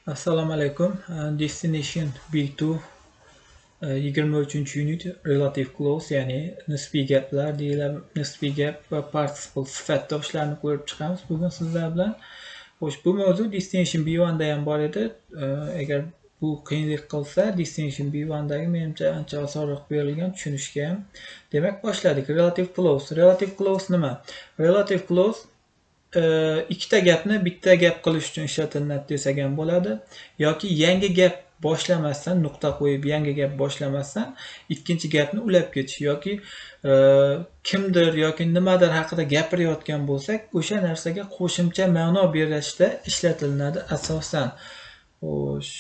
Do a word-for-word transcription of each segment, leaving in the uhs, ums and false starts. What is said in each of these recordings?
Assalomu alaykum. Uh, Destination B two uh, yigirma uchinchi unit relative clause ya'ni nisbiy gaplar deyiladi. Nisbiy gap va participle sifatdoshlarni ko'rib chiqamiz bugun sizlar bilan. Xo'sh, bu mavzu Destination B one da ham bor edi. Uh, agar bu qiyinlik qilsa, Destination B one dagi menimcha ancha osonroq berilgan tushunishga ham. Demak, boshladik. Relative clause. Relative clause nima? Relative clause ikkita gapni bitta gap qilish uchun ishlatiladi desak ham bo'ladi yoki yangi gap boshlamasdan nuqta qo'yib yangi gap boshlamasdan ikkinchi gapni ulab ketish yoki kimdir yoki nimadir haqida gapirayotgan bo'lsak o'sha narsaga qo'shimcha ma'no berishda ishlatilinadi asosan. Xo'sh,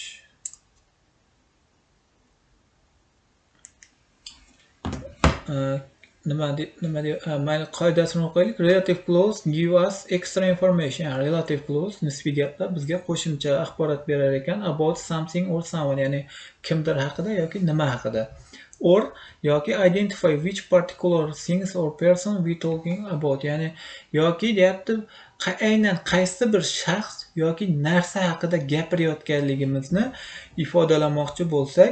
nima deb nima deb mayli qoidasini o'qiylik. Relative clause give us extra information. Yani relative clause nisbiy gaplar bizga qo'shimcha axborot berar ekan about something or someone, ya'ni kimdir haqida yoki nima haqida. Or yoki identify which particular things or person we talking about, ya'ni yoki deyapti aynan qaysi bir shaxs yoki narsa haqida gapirayotganligimizni ifodalamoqchi bo'lsak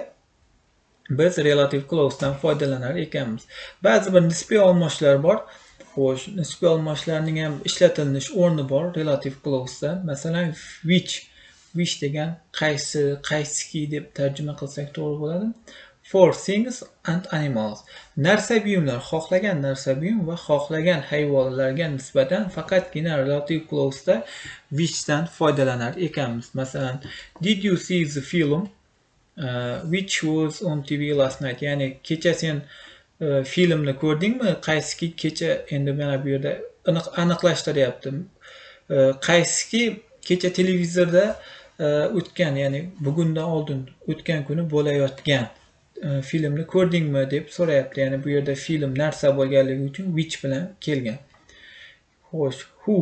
biz relative clause'dan foydalanar ekanmiz. Ba'zi bir nisbiy olmoshlar bor. Xo'sh, nisbiy olmoshlarning ham ishlatilish o'rni bor relative clause'da. Masalan, which, which degan qaysi, qaysiki deb tarjima qilsak to'g'ri bo'ladi. For things and animals. Narsa buyumlar, xohlagan narsa buyum va xohlagan hayvonlarga nisbatan faqatgina relative clause'da which'dan foydalanar ekanmiz. Masalan, did you see the film? Uh, which was on T V last night, ya'ni kecha sen uh, filmni ko'rdingmi? Qaysiki kecha, endi mana bu yerda aniqlashtiryapti. Uh, qaysiki kecha televizorda uh, o'tgan, ya'ni bugundan oldin o'tgan kuni bo'layotgan uh, filmni ko'rdingmi deb so'rayapti. Ya'ni bu yerda film narsa bo'lganligi uchun which bilan kelgan. Xo'sh, who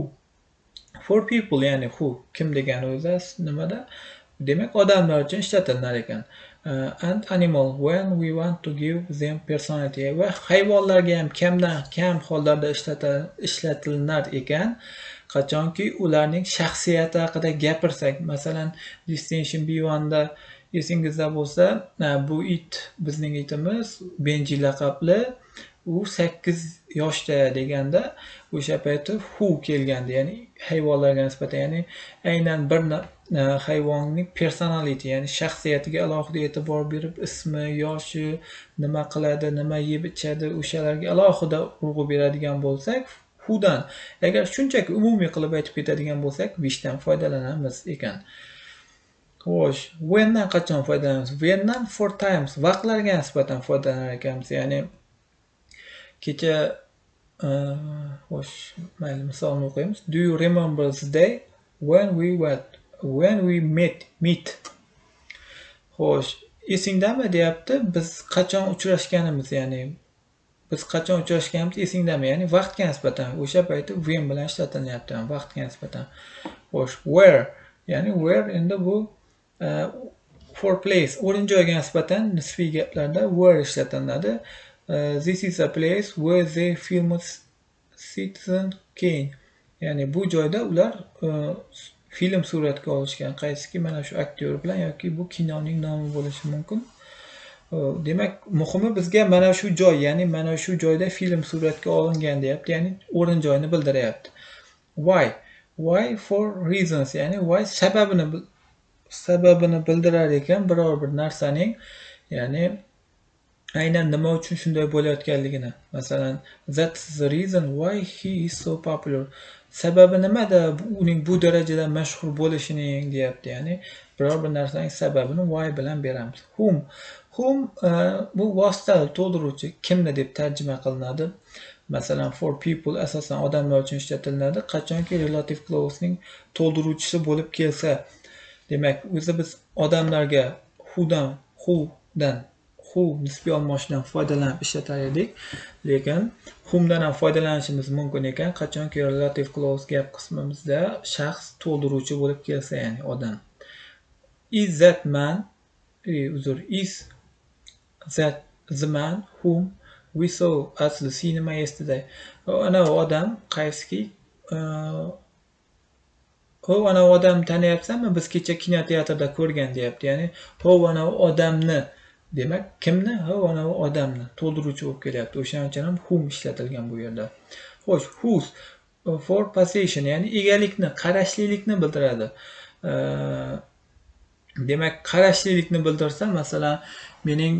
for people, ya'ni who kim degani o'zi nimada? Demak, odamlar uchun ishlatilar ekan. Uh, and animal when we want to give them personality. Va hayvonlarga ham kamdan kam hollarda ishlatilar ekan. Qachonki ularning shaxsiyati haqida gapirsak, masalan, Destination B one da esingizda bo'lsa, bu it bizning itimiz, Benji laqabli, u sakkiz yoshda deganda o'sha payti who kelgandi, ya'ni hayvonlarga nisbatan, ya'ni aynan bir hayvonning personality, ya'ni shaxsiyatiga alohida e'tibor berib ismi, yoshi, nima qiladi, nima yeb ichadi, o'shalarga alohida urg'u beradigan bo'lsak whodan. Agar shunchaki umumiy qilib aytib ketadigan bo'lsak which'dan foydalanamiz ekan. Xo'sh, whendan qachon foydalanamiz? Whendan four times vaqtlarga nisbatan foydalanar ekanmiz. Ya'ni kecha xo'sh, mayli misolni o'qiymiz. Do you remember the day when we were when we met meet? Xo'sh, esingdami deyapti, biz qachon uchrashganimiz, ya'ni biz qachon uchrashganimiz esingdami, ya'ni vaqtga nisbatan o'sha payti when bilan ishlatilyapti, vaqtga nisbatan. Xo'sh, where, ya'ni where endi bu uh, for place, o'rin joyga nisbatan nisbiy gaplarda where ishlatiladi. Uh, this is a place where they filmed Citizen Kane. Ya'ni bu joyda ular uh, film suratga olishgan. Qaysiki mana shu aktyor bilan yoki bu kinoning nomi bo'lishi mumkin. Uh, demak, muhimi bizga mana shu joy, ya'ni mana shu joyda film suratga olingan deyapti, ya'ni o'rin joyini bildiryapti. Why? Why for reasons, ya'ni why sababini sababini bildirar ekan biror bir narsaning, ya'ni aynan nima uchun shunday bo'layotganligini. Masalan, that's the reason why he is so popular. Sababi nimada uning bu darajada mashhur bo'lishining deyapti. Ya'ni biror bir narsaning sababini why bilan beramiz. Whom whom uh, bu vositali to'ldiruvchi kimni deb tarjima qilinadi. Masalan, for people asosan odamlar uchun ishlatiladi. Qachonki relative clause'ning to'ldiruvchisi bo'lib kelsa, demak, o'zi biz odamlarga who'dan who'dan who nisbiy olmoshidan foydalanib ishlatar edik, lekin whomdan ham foydalanishimiz mumkin ekan qachonki relative clause gap qismimizda shaxs to'ldiruvchi bo'lib kelsa, ya'ni odam. Is that man, e, uzr, is that the man whom we saw at the cinema yesterday. Ana odam qaysiki "Hov, ana odamni taniyapsanmi? Biz kecha kinoteatrda ko'rgan" deyapti. Ya'ni "Hov, ana odamni" demak, kimni? Hov, ana odamni to'ldiruvchi bo'lib kelyapti. O'shaning uchun ham whom ishlatilgan bu yerda. Xo'sh, whose for possession, ya'ni egalikni, qarashlilikni bildiradi. Demak, qarashlilikni bildirsa, masalan, mening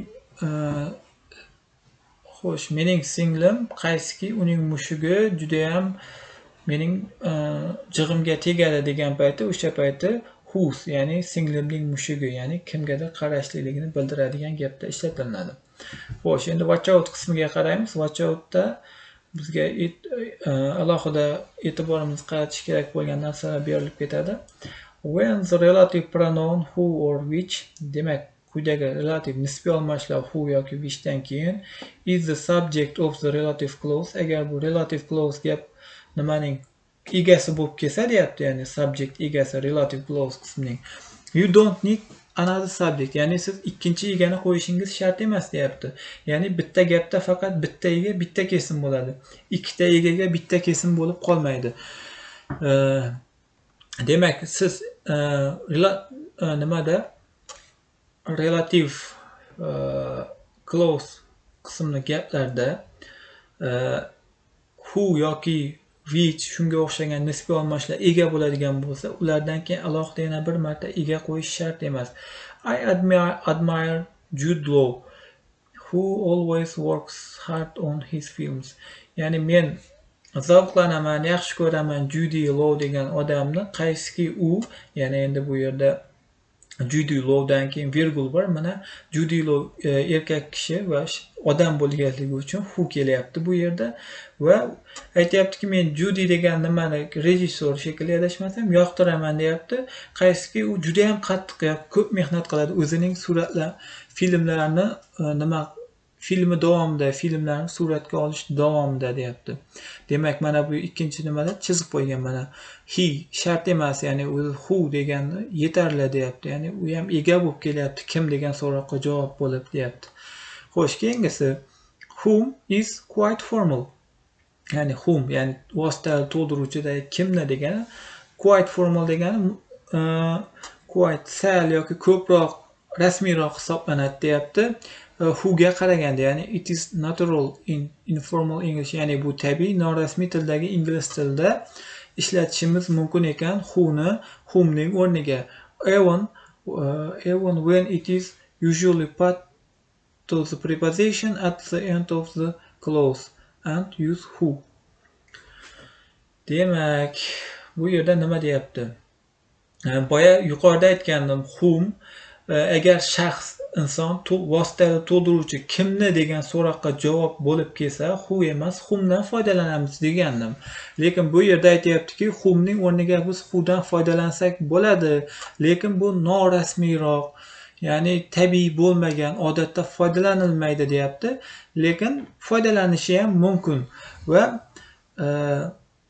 xo'sh, mening singlim qaysiki uning mushugi juda ham mening jig'imga tegadi degan payti, o'sha payti whose, ya'ni singlimning mushugi, ya'ni kimgadir qarashliligini bildiradigan gapda ishlatiladi. Xo'sh, endi watch out qismiga qaraymiz. Watch outda bizga alohida e'tiborimizni qaratish kerak bo'lgan narsalar berilib ketadi. When the relative pronoun who or which, demak, quyidagi relative nisbiy almashlar who yoki which dan keyin is the subject of the relative clause. Agar bu relative clause gap nimaning egasi bo'lib kelsa deyapti, ya'ni subject egasi relative clause qismining. You don't need another subject, ya'ni siz ikkinchi egani qo'yishingiz shart emas deyapti. Ya'ni bitta gapda faqat bitta ega, bitta kesim bo'ladi. Ikkita egaga bitta kesim bo'lib qolmaydi. Demak, siz nimada relative clause qismli gaplarda who yoki which shunga o'xshagan nisbiy almashlar ega bo'ladigan bo'lsa, ulardan keyin alohida yana bir marta ega qo'yish shart emas. I admire, admire Jude Law, who always works hard on his films. Ya'ni men zavqlanaman, yaxshi ko'raman Jude Law degan odamni, qaysiki u, ya'ni endi bu yerda Jude Law'dan keyin virgul bor. Mana Jude Law erkak kishi va odam bo'lganligi uchun who kelyapti bu yerda va aytayaptiki, men Jude degan nimani rejissor shekilli adashmasam yoqtiraman deyapti. Qaysiki u juda ham qattiq, ko'p mehnat qiladi o'zining suratlar, filmlarini nima filmi davomida, filmlarni suratga olish davomida deyapti. Demak, mana bu ikkinchi nimada chizib qo'ygan, mana he shart emas, ya'ni o'zi who deganni yetarli deyapti. Ya'ni u ham ega bo'lib kelyapti, kim degan so'roqqa javob bo'lib deyapti. Xo'sh, keyingisi whom is quite formal. Ya'ni whom, ya'ni vositali to'ldiruvchidagi kimni degani, quite formal degani quite sal yoki ko'proq rasmiyroq hisoblanadi deyapti. Who ga qaraganda, ya'ni it is natural in informal English, ya'ni bu tabiiy norasmiy tildagi ingliz tilida ishlatishimiz mumkin ekan who ni whomning o'rniga. Even uh, even when it is usually part to the preposition at the end of the clause and use who. Demak, bu yerda nima deyapti? Boya yuqorida aytgandim, whom agar shaxs, inson vositali to'ldiruvchi kimni degan so'roqqa javob bo'lib kelsa, who emas whomdan foydalanamiz degandim. Lekin bu yerda aytayaptiki, whomning o'rniga biz whodan foydalansak bo'ladi, lekin bu norasmiyroq, ya'ni tabiiy bo'lmagan, odatda foydalanilmaydi deyapti. Lekin foydalanishi ham mumkin va uh,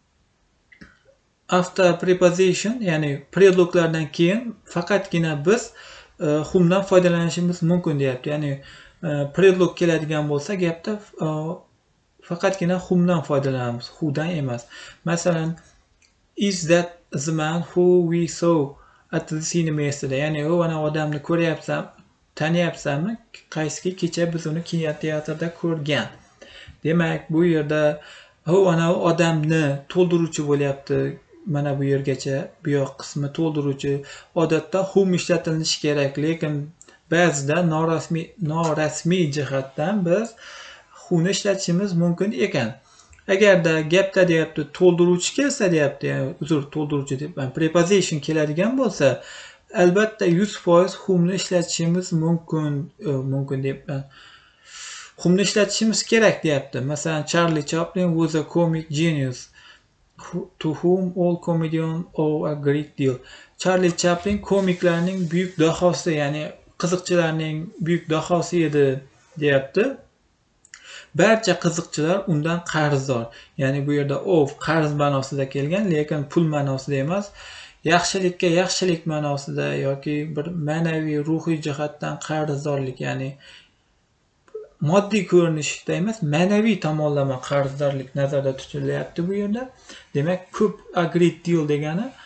after preposition, ya'ni predloglardan keyin faqatgina biz whomdan foydalanishimiz mumkin deyapti. Ya'ni predlog keladigan bo'lsa, gapda faqatgina whomdan foydalanamiz, whodan emas. Masalan, is that the man who we saw at the cinema yesterday? Ya'ni u ana odamni ko'ryapsan, taniyapsanmi? Qaysiki kecha biz uni kinoteatrda ko'rgan. Demak, bu yerda u ana odamni to'ldiruvchi bo'lyapti. Mana bu yergacha bu yoq qismi to'ldiruvchi. Odatda whom ishlatilishi kerak, lekin ba'zida norasmiy norasmiy jihatdan biz whoni ishlatishimiz mumkin ekan. Agarda gapda deyapti to'ldiruvchi kelsa deyapti, ya'ni uzr, to'ldiruvchi deb preposition keladigan bo'lsa, albatta yuz foiz whomni ishlatishimiz mumkin, mumkin deyapman. Whomni ishlatishimiz kerak deyapti. Masalan, Charlie Chaplin was a comic genius, to whom all comedians owe a great deal. Charlie Chaplin komiklarning buyuk dahosi, ya'ni qiziqchilarning buyuk dahosi edi deyapti. Barcha qiziqchilar undan qarzdor. Ya'ni bu yerda owe qarz ma'nosida kelgan, lekin pul ma'nosida emas. Yaxshilikka yaxshilik ma'nosida yoki bir ma'naviy, ruhiy jihatdan qarzdorlik, ya'ni moddiy ko'rinishda emas, ma'naviy tomonlama qarzdorlik nazarda tutilyapti bu yerda. Demak, ko'p, a great deal degani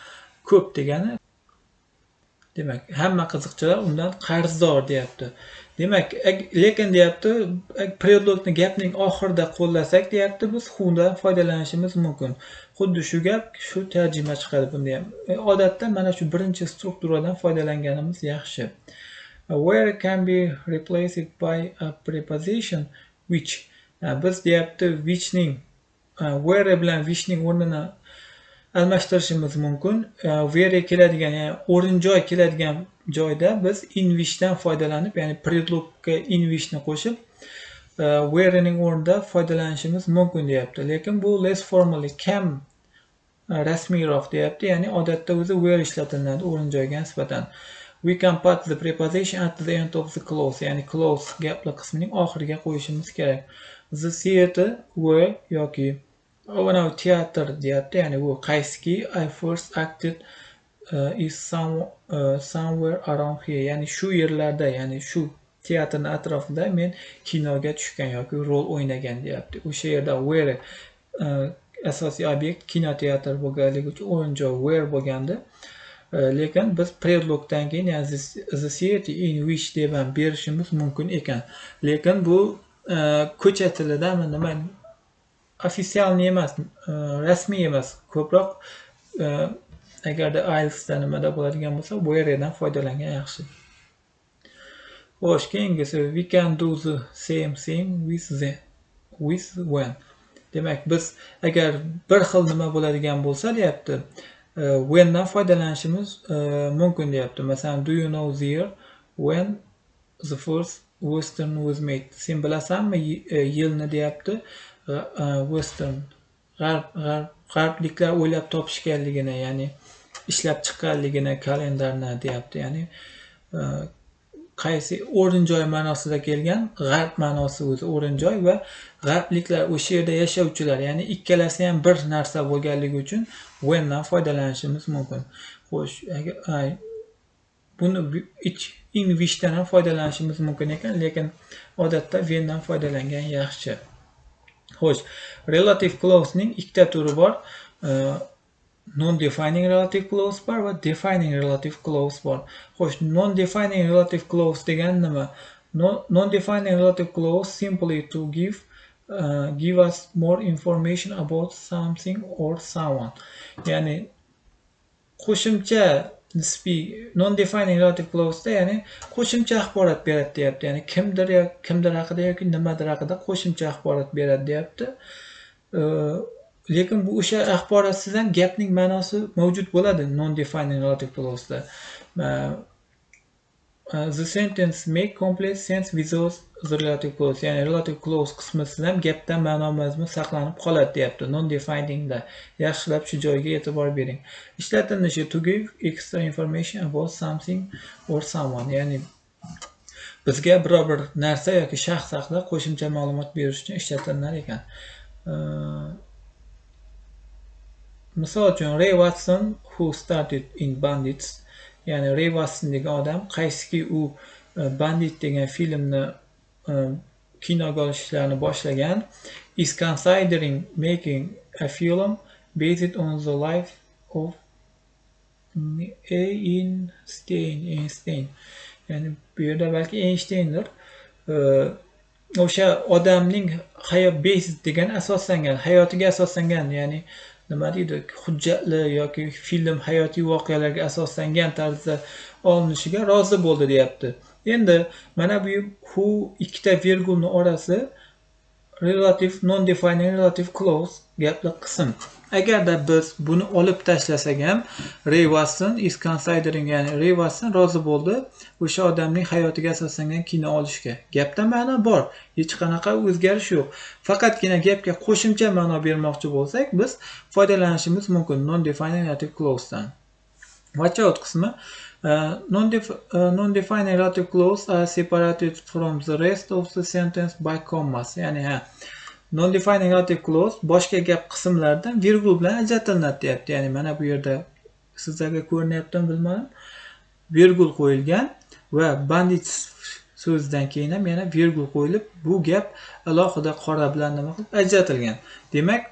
ko'p degani. Demak, hamma qiziqchilar undan qarzdor deyapti. Demak, lekin deyapti, predlogni gapning oxirida qo'llasak deyapti, biz who'dan foydalanishimiz mumkin. Xuddi shu gap, shu tarjima chiqadi bunda ham. Odatda mana shu birinchi strukturadan foydalanganimiz yaxshi. Where can be replaced by a preposition which. Biz deyapti whichning where bilan whichning o'rnini almashtirishimiz mumkin. Where keladigan, ya'ni o'rin joy keladigan joyda biz in whichdan foydalanib, ya'ni predlogga in whichni qo'shib where'ning o'rnida foydalanishimiz mumkin deyapti. Lekin bu less formally, kam rasmiyroq deyapti. Ya'ni odatda o'zi where ishlatiladi o'rin joyga nisbatan. We can put the preposition at the end of the clause, ya'ni clause gapli qismining oxiriga qo'yishimiz kerak. The theater were yoki mana teatr deyapti, ya'ni bu qaysiki I first acted uh, is some uh, somewhere around here, ya'ni shu yerlarda, ya'ni shu teatrning atrofida men kinoga tushgan yoki rol o'ynagan deyapti. O'sha yerda where uh, asosiy obyekt kinoteatr bo'lganligi uchun o'rin joy where bo'lgandi. Uh, lekin biz predlogdan keyin, ya'ni the city in which deb ham berishimiz mumkin ekan. Lekin bu uh, ko'cha tilida nima ofitsialniy emas, rasmiy emas. Ko'proq agarda I E L T S da nimada bo'ladigan bo'lsa, where'dan foydalangan yaxshi. Xo'sh, keyingisi we can do the same thing with the with when. Demak, biz agar bir xil nima bo'ladigan bo'lsa deyapti, whendan foydalanishimiz mumkin deyapti. Masalan, do you know the year when the first western was made? Sen bilasanmi yilni deyapti. Western g'arb g'arb g'arbliklar o'ylab topishganligini, ya'ni ishlab chiqqanligini kalendarni deyapti. Ya'ni qaysi o'rin joy ma'nosida kelgan, g'arb ma'nosi o'zi o'rin joy va g'arbliklar o'sha yerda yashovchilar, ya'ni ikkalasi ham bir narsa bo'lganligi uchun whendan foydalanishimiz mumkin. Xo'sh, agar buni in whichdan ham foydalanishimiz mumkin ekan, lekin odatda whendan foydalangan yaxshi. Xo'sh, relative clausening ikkita turi bor. Non-defining relative clause bor va defining relative clause bor. Xo'sh, non-defining relative clause degan nima? Non-defining relative clause simply to give uh, give us more information about something or someone. Ya'ni qo'shimcha nisbiy non-defining relative clause da, ya'ni qo'shimcha axborot beradi deyapti. Ya'ni kimdir yoki kimdir haqida yoki nimadir haqida qo'shimcha axborot beradi deyapti. Lekin bu o'sha axborotsiz ham gapning ma'nosi mavjud bo'ladi non-defining relative clause da. The sentence make complete sense without the relative clause. Ya'ni relative clause qismisiz ham gapdan ma'no mazmun saqlanib qoladi deyapti. Non-defining da. Yaxshilab shu joyga e'tibor bering. Ishlatilishi to give extra information about something or someone. Ya'ni bizga biror bir narsa yoki shaxs haqida qo'shimcha ma'lumot berish uchun ishlatilar ekan. Misol uchun Ray Watson who started in Bandits, ya'ni Ray Watson degan odam qaysiki u Bandit degan filmni kinoga olish ishlarini boshlagan, is considering making a film based on the life of Einstein. Einstein. Ya'ni bu yerda balki Einsteindir. O'sha odamning hayot based degan asoslangan, hayotiga asoslangan, ya'ni nima deydi, hujjatli yoki film hayotiy voqealarga asoslangan tarzda olinishiga rozi bo'ldi deyapti. Endi mana bu who ikkita virgulni orasi relative non-defining relative clause gapli qism. Agarda biz buni olib tashlasak ham Ray Watson is considering, ya'ni Ray Watson rozi bo'ldi o'sha odamning hayotiga asoslangan kino olishga. Gapda ma'no bor, hech qanaqa o'zgarish yo'q. Faqatgina gapga qo'shimcha ma'no bermoqchi bo'lsak, biz foydalanishimiz mumkin non-defining relative clause dan. Watchout qismi uh, non-defining uh, relative clause are separated from the rest of the sentence by commas. Ya'ni ha non-defining relative clause boshqa gap qismlaridan virgul bilan ajratilinadi deyapti. Ya'ni mana bu yerda sizlarga ko'rinyaptimi bilmadim. Virgul qo'yilgan va bandit so'zidan keyin ham yana virgul qo'yilib, bu gap alohida qora bilan nima qilib ajratilgan. Demak,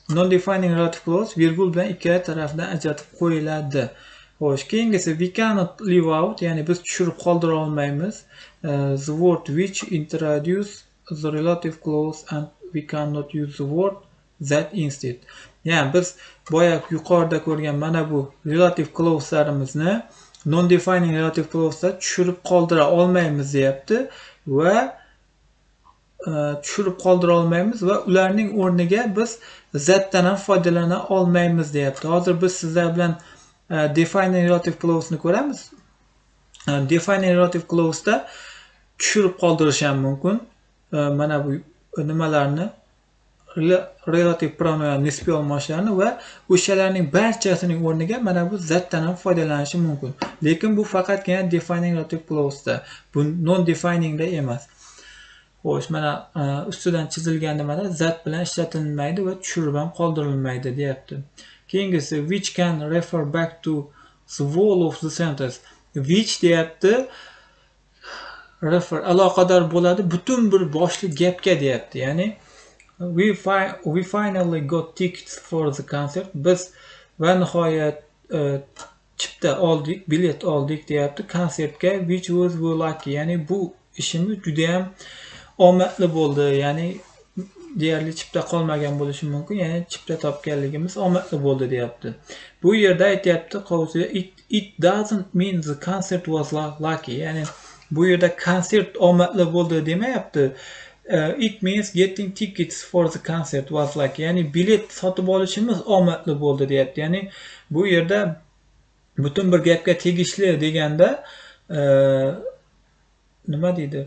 non-defining relative clause virgul bilan ikkala tarafdan ajratib qo'yiladi. Xo'sh, keyingisi we cannot leave out, ya'ni biz tushirib qoldira olmaymiz. Uh, the word which introduce the relative clause and we cannot use the word that instead. Ya'ni biz boya yuqorida ko'rgan mana bu relative clause'larimizni non-defining relative clause'da tushirib qoldira olmaymiz deyapti va tushirib qoldira olmaymiz va ularning o'rniga biz zatdan ham foydalana olmaymiz deyapti. Hozir biz sizlar bilan defining relative clause'ni ko'ramiz. Defining relative clause'da tushirib qoldirish ham mumkin. Mana bu nimalarni relative pronoun nisbiy olmoshlarni va o'shalarning barchasining o'rniga mana bu zatdan ham foydalanishi mumkin. Lekin bu faqatgina defining relative clause'da, bu non-definingda emas. Xo'sh, mana ustidan chizilgan nimada zat bilan ishlatilmaydi va tushirib ham qoldirilmaydi deyapti. Keyingisi which can refer back to the whole of the sentence. Which deyapti refer aloqador bo'ladi butun bir boshli gapga deyapti. Ya'ni we fi we finally got tickets for the concert. Biz va nihoyat uh, chipta oldik, bilet oldik deyapti konsertga, which was very lucky. Ya'ni bu ishimiz juda ham omadli bo'ldi. Ya'ni deyarli chipta qolmagan bo'lishi mumkin. Ya'ni chipta topganligimiz omadli bo'ldi deyapti. Bu yerda aytayapti qovusida it, it doesn't mean the concert was lucky. Ya'ni bu yerda konsert omadli bo'ldi demayapti. Uh, it means getting tickets for the concert was lucky. Ya'ni bilet sotib olishimiz omadli bo'ldi deyapti. Ya'ni bu yerda butun bir gapga tegishli deganda uh, nima deydi?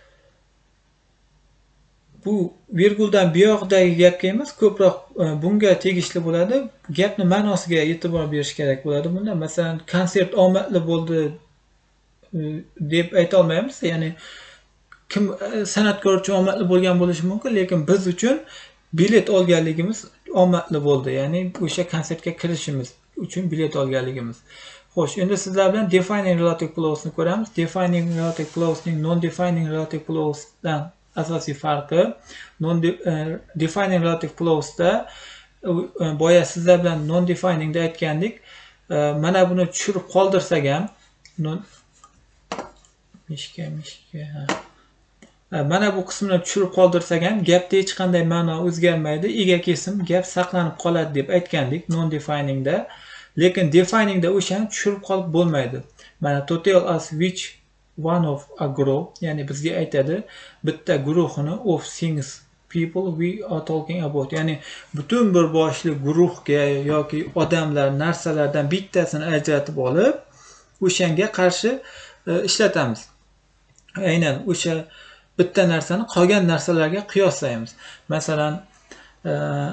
Bu virguldan buyoqdagi gapga emas, ko'proq bunga tegishli bo'ladi. Gapni ma'nosiga e'tibor berish kerak bo'ladi. Bunda masalan konsert omadli bo'ldi deb ayta olmaymiz. Ya'ni kim san'atkor uchun omadli bo'lgan bo'lishi mumkin, lekin biz uchun bilet olganligimiz omadli bo'ldi. Ya'ni o'sha konsertga kirishimiz uchun bilet olganligimiz. Xo'sh, endi sizlar bilan defining relative clause'ni ko'ramiz. Defining relative clause'ning non-defining relative clause'dan asosiy farqi, non-defining relative clause'da boya sizlar bilan non-definingda aytgandik, mana buni tushirib qoldirsak ham non mishka mishka mana bu qismini tushirib qoldirsak ham gapda hech qanday ma'no o'zgarmaydi, ega kesim gap saqlanib qoladi deb aytgandik non-definingda. Lekin definingda o'shani tushirib qolib bo'lmaydi. Mana to tell us which one of a group, ya'ni bizga aytadi bitta guruhini of things people we are talking about. Ya'ni butun bir boshli guruhga yoki odamlar, narsalardan bittasini ajratib olib, o'shanga qarshi uh, ishlatamiz. Aynan o'sha bitta narsani qolgan narsalarga qiyoslaymiz. Masalan, uh,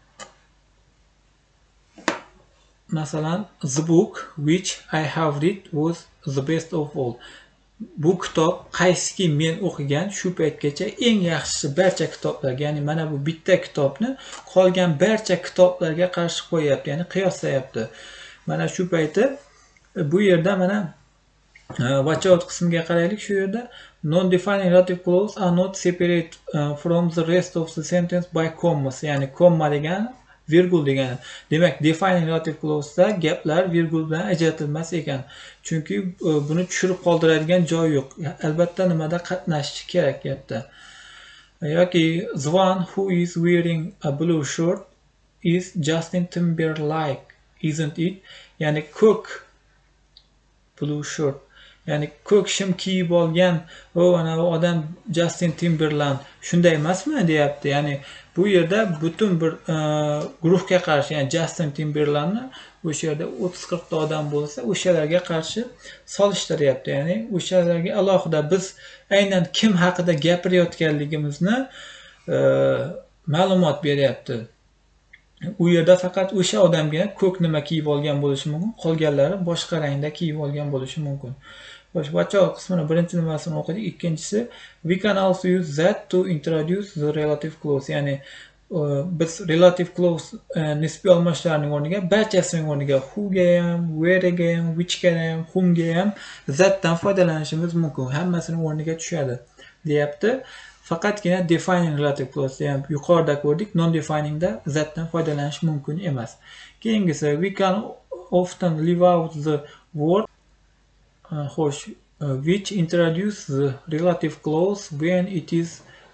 masalan the book which I have read was the best of all. Bu kitob qaysiki men o'qigan shu paytgacha eng yaxshisi barcha kitoblarga, ya'ni mana bu bitta kitobni qolgan barcha kitoblarga qarshi qo'yapti, ya'ni qiyoslayapti. Mana shu payti bu yerda mana watch out qismiga qaraylik. Shu yerda non-defining relative clause are not separate uh, from the rest of the sentence by commas. Ya'ni komma degani virgul degani. Demak, defining relative clause'da gaplar virgul bilan ajratilmas ekan. Chunki buni tushirib qoldiradigan joy yo'q. Albatta nimada qatnashishi kerak gapda. Yoki the one who is wearing a blue shirt is Justin Timberlake, isn't it? Ya'ni ko'k blue shirt. Ya'ni ko'k shim kiyib olgan o ana odam Justin Timberlake shunday emasmi deyapti. Ya'ni bu yerda butun bir uh, guruhga qarshi, ya'ni Justin Timberlake'ni o'sha yerda o'ttiz qirq ta odam bo'lsa, o'shalarga qarshi solishtiryapti. Ya'ni o'shalarga alohida biz aynan kim haqida gapirayotganligimizni uh, ma'lumot beryapti. U yerda faqat o'sha odamgina ko'k nima kiyib olgan bo'lishi mumkin, qolganlari boshqa rangda kiyib olgan bo'lishi mumkin. Xo'sh, watch out qismini birinchi nimasini o'qidik. Ikkinchisi we can also use that to introduce the relative clause. Ya'ni uh, biz relative clause uh, nisbiy olmoshlarning o'rniga, barchasining o'rniga who ga ham, where ga ham, which ga ham, whom ga ham zatdan foydalanishimiz mumkin. Hammasining o'rniga tushadi deyapti. faqatgina defining relative clause, ya'ni yuqorida ko'rdik, non definingda thatdan foydalanish mumkin emas. Keyingisi, we can often leave out the word uh, xo'sh, uh, which introduce the relative clause when it is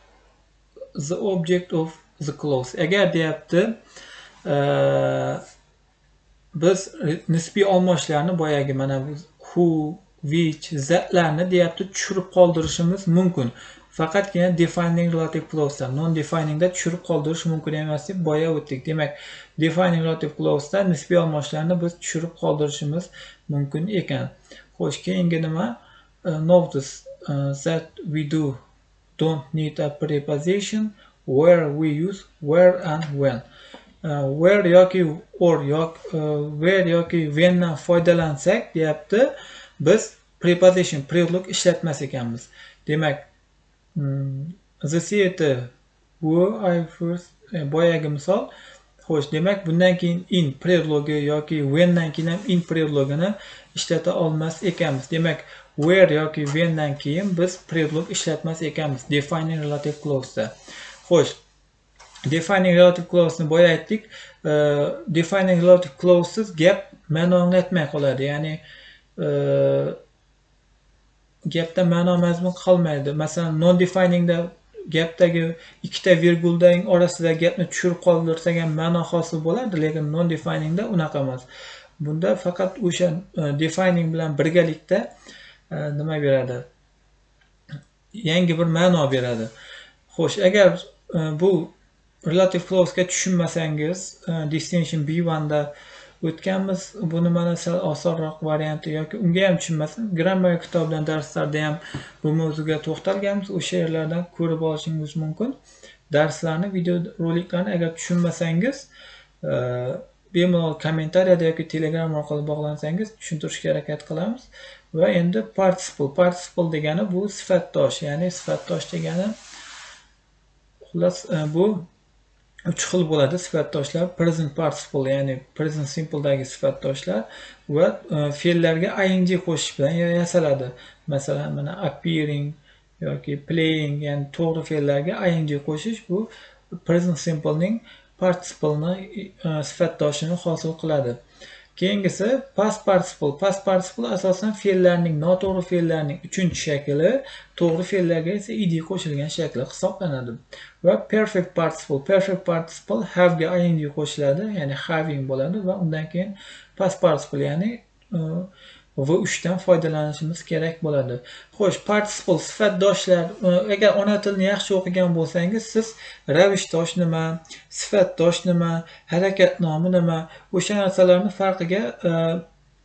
the object of the clause. Agar deyapti uh, biz nisbiy olmoshlarni boyagi mana who, which, thatlarni deyapti tushirib qoldirishimiz mumkin. Faqatgina defining relative clause'da, non definingda tushirib qoldirish mumkin emas deb boya o'tdik. Demak, defining relative clause'da nisbiy olmoshlarni biz tushirib qoldirishimiz mumkin ekan. Xo'sh, keyingi nima? Uh, notice uh, that we do don't need a preposition where we use where and when. Uh, where yoki or yoki uh, where yoki when dan foydalansak deyapti, biz preposition, preдлог ishlatmas ekanmiz. Demak, um, the theater where I first e, boyagi misol. Xo'sh, demak, bundan keyin in preдлоgi yoki when dan keyin ham in preдлогini ishlata olmas ekanmiz. Demak, where yoki when dan keyin biz preдлог ishlatmas ekanmiz defining relative clause'da. Xo'sh, defining relative clause'ni boya aytdik. Uh, defining relative clause'siz gap ma'no anglatmay qoladi. Ya'ni uh, gapda ma'no mazmun qolmaydi. Masalan, non definingda gapdagi ikkita virguldang orasida gapni tushirib qoldirsak ham ma'no hosil bo'ladi, lekin non definingda unaqa emas. Bunda faqat o'sha uh, defining bilan birgalikda uh, nima beradi? Yangi bir ma'no beradi. Xo'sh, agar uh, bu relative clause'ga tushunmasangiz, uh, distinction B one da o'tganmiz. Buni mana sal osonroq varianti yoki unga ham tushunmasin, grammar kitobidan darslarda ham bu mavzuga to'xtalganmiz. O'sha yerlardan ko'rib olishingiz mumkin. Darslarni, video roliklarni agar tushunmasangiz, uh, bemalol kommentariyada yoki Telegram orqali bog'lansangiz tushuntirishga harakat qilamiz. Va endi participle. Participle degani bu sifatdosh, ya'ni sifatdosh degani xullas uh, bu uch xil bo'ladi sifatdoshlar. Present participle, ya'ni present simpledagi sifatdoshlar va uh, fe'llarga ing qo'shish bilan yasaladi. Masalan, mana appearing yoki playing, ya'ni to'g'ri fe'llarga ing qo'shish bu present simplening participle'ni uh, sifatdoshini hosil qiladi. Keyingisi past participle. Past participle asosan fe'llarning, noto'g'ri fe'llarning uchinchi shakli, to'g'ri fe'llarga esa id qo'shilgan shakli hisoblanadi. Va perfect participle. Perfect participle have ga ing qo'shiladi, ya'ni having bo'ladi va undan keyin past participle, ya'ni uh, v uch dan foydalanishimiz kerak bo'ladi. Xo'sh, participle sifatdoshlar, agar ona tilni yaxshi o'qigan bo'lsangiz, siz ravishdosh nima, sifatdosh nima, harakat nomi nima, o'sha narsalarni farqiga uh,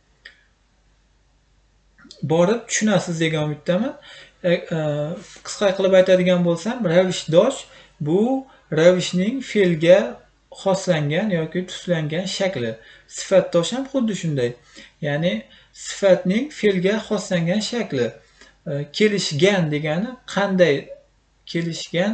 borib tushunasiz degan umiddaman. Uh, qisqa qilib aytadigan bo'lsam, ravishdosh bu ravishning fe'lga xoslangan yoki tuslangan shakli. Sifatdosh ham xuddi shunday. Ya'ni sifatning fe'lga xoslangan shakli. Kelishgan degani qanday kelishgan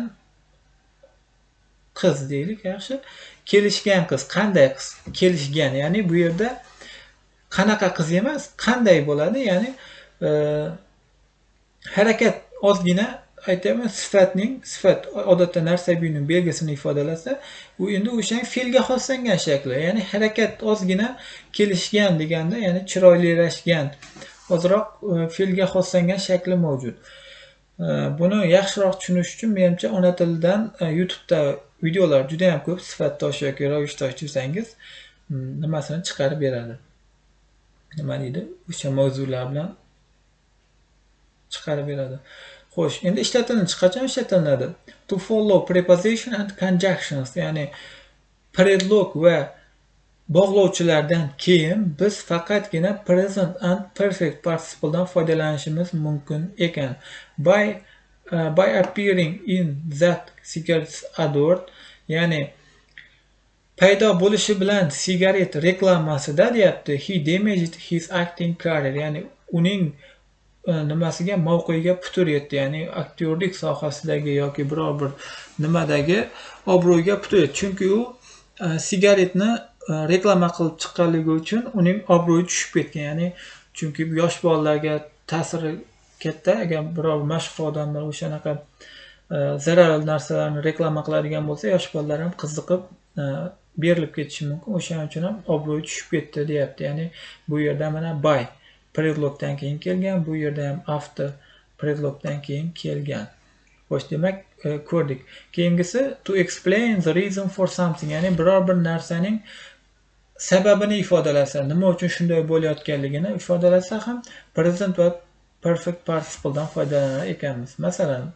qiz deylik, yaxshi. Kelishgan qiz, qanday qiz? Kelishgan, ya'ni bu yerda qanaqa qiz emas, qanday bo'ladi? Ya'ni e, harakat ozgina aytaman, sifatning, sifat odatda narsa buyning belgisini ifodalasa, u endi o'sha fe'lga xoslangan shakli. Ya'ni harakat ozgina kelishgan deganda, ya'ni chiroylilashgan, ozroq fe'lga xoslangan shakli mavjud. Buni yaxshiroq tushunish uchun menimcha ona tilidan YouTube'da videolar juda ham ko'p, sifatdosh yoki ravishdosh desangiz nimasini chiqarib beradi. Nima deydi? O'sha mavzular bilan chiqarib beradi. Xo'sh, endi ishlatilinishi qachon ishlatiladi? To follow preposition and conjunctions, ya'ni predlog va bog'lovchilardan keyin biz faqatgina present and perfect participle dan foydalanishimiz mumkin ekan. By uh, by appearing in that cigarettes advert, ya'ni paydo bo'lishi bilan sigaret reklamasida deyapti, he damaged his acting career, ya'ni uning nimasiga, mavqeiga putur yetdi, ya'ni aktyorlik sohasidagi yoki biror bir nimadagi obro'yiga putur yetdi. Chunki u sigaretni reklama qilib chiqqanligi uchun uning obro'yi tushib ketgan. Ya'ni chunki yosh bolalarga ta'siri katta. Agar biror mashhur odamlar o'shanaqa zararli narsalarni reklama qiladigan bo'lsa, yosh bolalar ham qiziqib berilib ketishi mumkin. O'shaning uchun ham obro'yi tushib ketdi deyapti. Ya'ni bu yerda mana by predlogdan keyin kelgan, bu yerda ham after predlogdan keyin kelgan. Xo'sh, demak ko'rdik. Keyingisi to explain the reason for something, ya'ni biror bir narsaning sababini ifodalasa, nima uchun shunday bo'layotganligini ifodalasa ham present va perfect participle dan foydalanar ekanmiz. Masalan,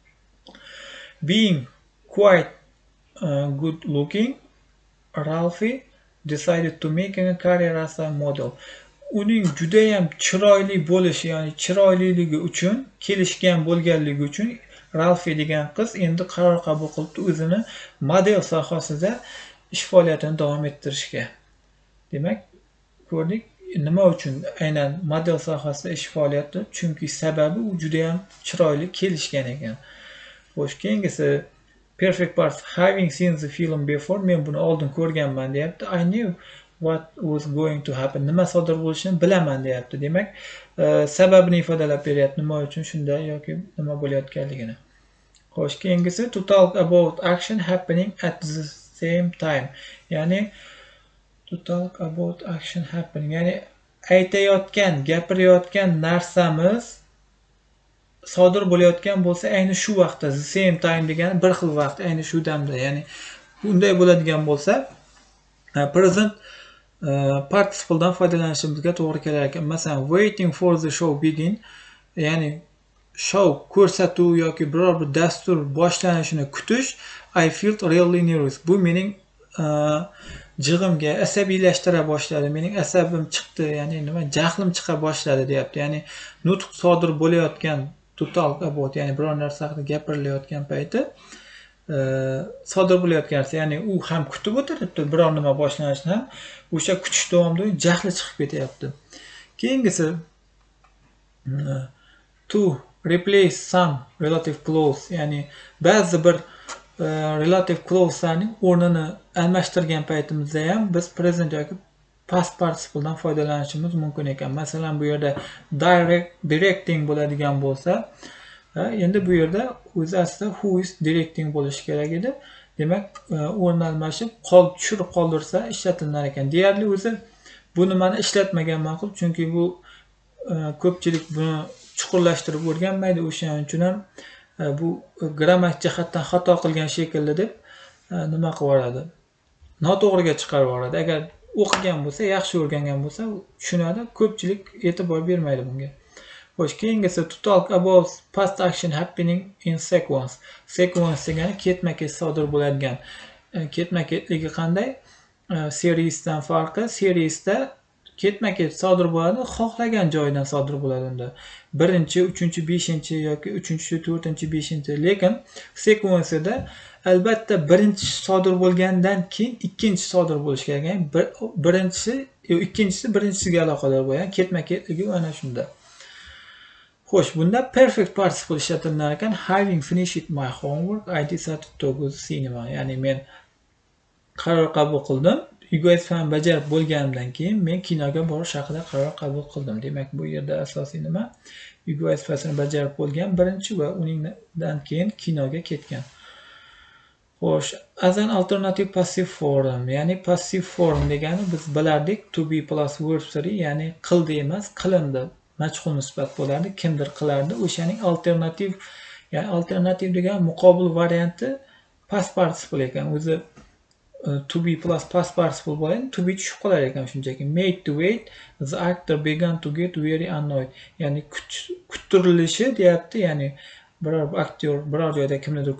being quite uh, good looking, Ralphie decided to make a career as a model. Uning juda ham chiroyli bo'lishi, ya'ni chiroyliligi uchun, kelishgan bo'lganligi uchun Ralphie degan qiz endi qaror qabul qilibdi o'zini model sohasida ish faoliyatini davom ettirishga. Demak, ko'rdik, nima uchun aynan model sohasida ish faoliyati? Chunki sababi u juda ham chiroyli kelishgan ekan. Xo'sh, keyingisi perfect past, having seen the film before, men buni oldin ko'rganman deyapti. I knew what was going to happen. Nima sodir bo'lishini bilaman deyapti. Demak, sababini ifodalab beryapti, nima uchun shunday yoki nima bo'layotganligini. Xo'sh, keyingisi to talk about action happening at the same time. Ya'ni to talk about action happening, ya'ni aytayotgan, gapirayotgan narsamiz sodir bo'layotgan bo'lsa, ayni shu vaqtda, the same time degani bir xil vaqt, ayni shu damda. Ya'ni bunday bo'ladigan bo'lsa, present participle dan foydalanishimizga to'g'ri kelar ekan. Masalan, waiting for the show begin, ya'ni show, ko'rsatuv yoki biror bir dastur boshlanishini kutish. I felt really nervous. Bu mening jig'imga asabiylashtira boshladi. Mening asabim chiqdi, ya'ni nima, jahlim chiqa boshladi deyapti. Ya'ni nutq sodir bo'layotgan, to talk about, ya'ni biror narsa haqida gapirilayotgan payti sodir bo'layotgan narsa, ya'ni u ham kutib o'tiribdi biror nima boshlanishini ham, o'sha kutish davomida jahli chiqib ketyapti. Keyingisi to replace some relative clause, ya'ni ba'zi bir relative clause'larning o'rnini almashtirgan paytimizda ham biz present yoki past participle dan foydalanishimiz mumkin ekan. Masalan, bu yerda direct directing bo'ladigan bo'lsa, endi bu yerda o'zi aslida who is directing bo'lishi kerak edi. Demak, o'rni almashib, qol tushirib qoldirsa ishlatilar ekan. Deyarli o'zi bu nimani ishlatmagan ma'qul, chunki bu ko'pchilik buni chuqurlashtirib o'rganmaydi. O'shaning uchun ham bu grammatik jihatdan xato qilgan shekilli deb nima qilib yuboradi, noto'g'riga chiqarib yuboradi. Agar o'qigan bo'lsa, yaxshi o'rgangan bo'lsa, tushunadi. Ko'pchilik e'tibor bermaydi bunga. Xo'sh, keyingisi to talk about past action happening in sequence. Sequence degani ketma-ket sodir bo'ladigan. Ketma-ketligi qanday? Seriesdan farqi, seriesda ketma-ket sodir bo'ladi, xohlagan joyidan sodir bo'ladi unda. Birinchi, uchinchi, beshinchi yoki uchinchi, to'rtinchi, beshinchi. Lekin sekvensiyada albatta birinchi sodir bo'lgandan keyin ikkinchi sodir bo'lishi kerak. Ya'ni birinchisi, ikkinchisi birinchisiga aloqador bo'lgan. Ketma-ketligi ana shunda. Xo'sh, bunda perfect participle ishlatilar ekan. Having finished my homework, I decided to go to cinema. Ya'ni men qaror qabul qildim. Uyga vazifani bajarib bo'lganimdan keyin men kinoga borish haqida qaror qabul qildim. Demak, bu yerda asosiy nima? Uyga vazifasini bajarib bo'lgan birinchi va uningdan keyin kinoga ketgan. Xo'sh, as an alternative passive form, ya'ni passive form degani biz bilardik to be plus verb three, ya'ni qildi emas, qilindi. Majhul nisbat bo'lardi, kimdir qilardi. O'shaning alternativ, ya'ni alternativ degan muqobil varianti past participle ekan. O'zi to be plus past participle bo'ladi, to be tushib qolar ekan shunchaki. Made to wait, the actor began to get very annoyed. Ya'ni kuttirilishi deyapti, ya'ni biror aktyor biror joyda kimnidir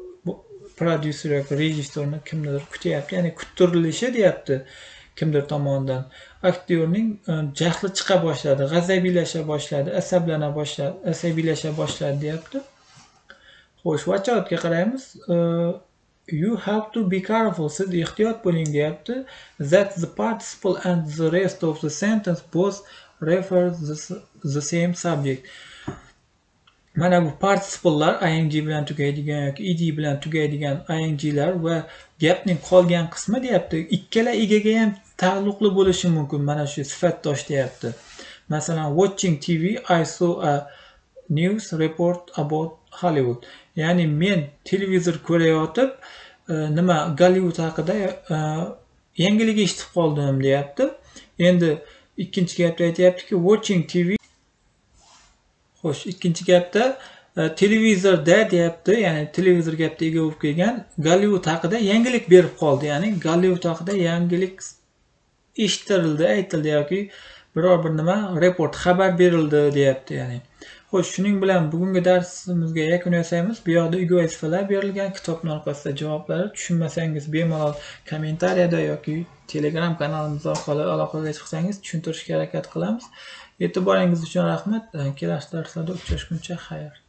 producer yoki rejissyorni kimnidir kutyapti, ya'ni kuttirilishi deyapti kimdir tomonidan. Aktyorning jahli chiqa boshladi, g'azabiylasha boshladi, asablana boshladi, asabiylasha boshladi deyapti. Xo'sh, watch outga qaraymiz. You have to be careful, siz ehtiyot bo'ling deyapti. That the participle and the rest of the sentence both refer the, the same subject. Mana bu participle'lar ing bilan tugaydigan yoki ed bilan tugaydigan ing'lar va gapning qolgan qismi deyapti. Ikkala egaga ham taalluqli bo'lishi mumkin. Mana shu sifatdosh deyapti. Masalan, watching T V, I saw a news report about Hollywood. Ya'ni men televizor ko'rayotib, nima Gollywood haqida yangilik eshitib qoldim deyapti. Endi ikkinchi gapda aytayaptiki, watching T V. Xo'sh, ikkinchi gapda televizorda deyapti, ya'ni televizor gapda ega bo'lib kelgan Gollywood haqida yangilik berib qoldi. Ya'ni Gollywood haqida yangilik eshittirildi, aytildi yoki biror bir nima report, xabar berildi deyapti, ya'ni. Xo'sh, shuning bilan bugungi darsimizga yakun yasaymiz. Bu yoqda uy vazifalar berilgan, kitobning orqasida javoblari. Tushunmasangiz bemalol kommentariyada yoki Telegram kanalimiz orqali aloqaga chiqsangiz tushuntirishga harakat qilamiz. E'tiboringiz uchun rahmat. Kelasi darslarda uchrashguncha xayr.